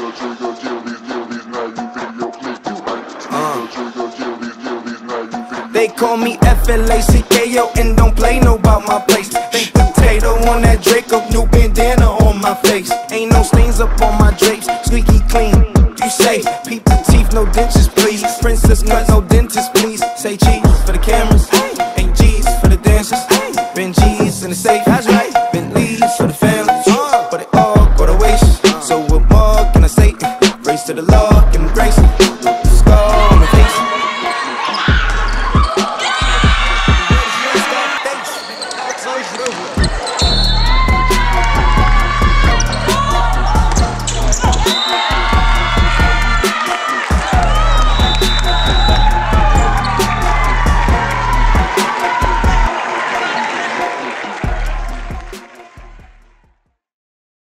They call me FLACKO and don't play no about my place. Think potato on that Draco, new bandana on my face. Ain't no stains up on my drapes, squeaky clean. You say, peep the teeth, no dentures please. Princess cut, no dentist please. Say cheese for the cameras.